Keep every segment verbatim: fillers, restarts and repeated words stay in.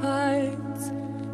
hearts.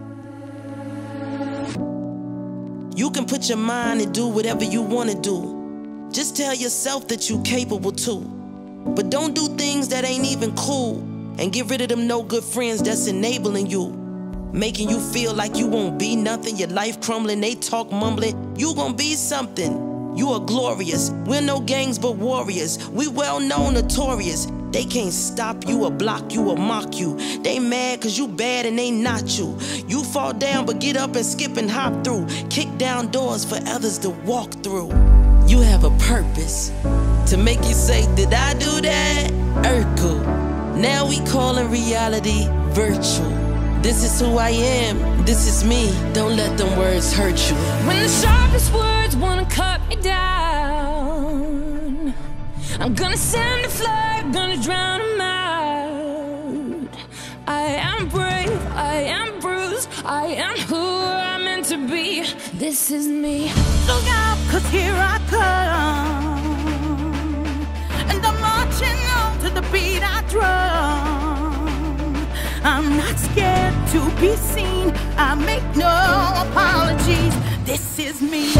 You can put your mind and do whatever you want to do. Just tell yourself that you're capable too. But don't do things that ain't even cool. And get rid of them no good friends that's enabling you, making you feel like you won't be nothing. Your life crumbling, they talk mumbling. You gon' be something. You are glorious. We're no gangs but warriors. We well known, notorious. They can't stop you or block you or mock you. They mad cause you bad and they not you. You fall down but get up and skip and hop through. Kick down doors for others to walk through. You have a purpose to make you say, did I do that? Urkel. Now we calling reality virtual. This is who I am, this is me. Don't let them words hurt you. When the sharpest words wanna cut me down, I'm gonna send a flood, gonna drown them out. I am brave, I am bruised, I am who I'm meant to be. This is me. Look out, cause here I come, and I'm marching on to the beat I drum. I'm not scared to be seen, I make no apologies. This is me.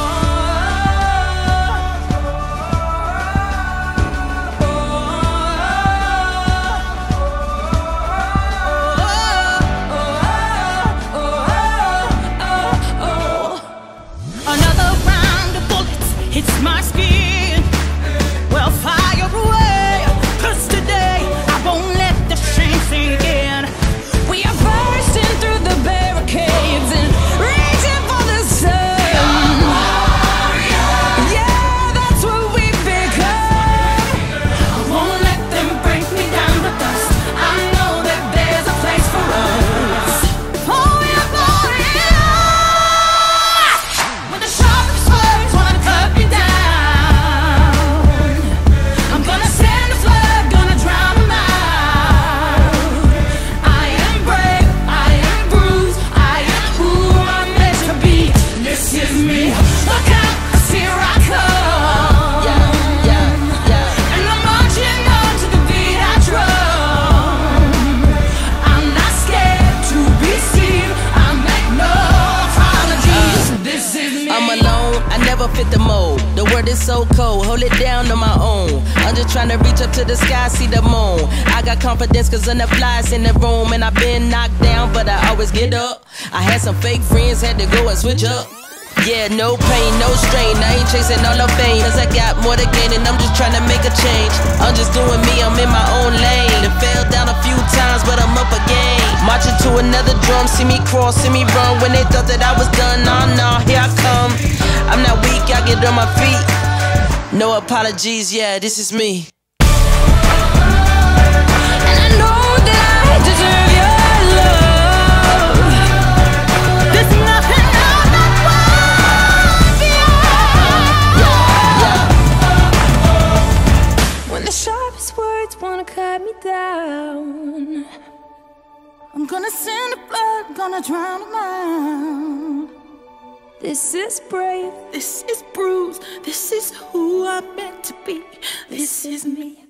Another round of bullets hits my skin. Well, fire away, cause today I won't let the shame sink in. We are bursting through the barricades and reaching for the sun. Yeah, that's what we've become. I won't let them break me down to dust. I know that there's a place for us. Oh, yeah, oh, yeah. When the sharpest words wanna cut me down, I'm gonna send a flood, gonna drown them out. I am brave, I am bruised, I am who I'm meant to be. This is me. Look out, 'cause here I come. Yeah, yeah, yeah. And I'm marching on to the beat I drum. I'm not scared to be seen, I make no apologies. This is me. I'm alone, I never fit the mold. The word is so cold, hold it down on my own. I'm just trying to reach up to the sky, see the moon. I got confidence cause I'm the flies in the room. And I've been knocked down, but I always get up. I had some fake friends, had to go and switch up. Yeah, no pain, no strain, I ain't chasing all the fame. Cause I got more to gain and I'm just trying to make a change. I'm just doing me, I'm in my own lane. And fell down a few times, but I'm up again. Marching to another drum, see me cross, see me run. When they thought that I was done, nah, nah, here I come. I'm not weak, I get on my feet. No apologies, yeah, this is me. And I know that I deserve your love. There's nothing I'm not worth, yeah. When the sharpest words wanna cut me down, I'm gonna send a flood, gonna drown them out. this is brave. This is bruised, this is who I'm meant to be. This is me.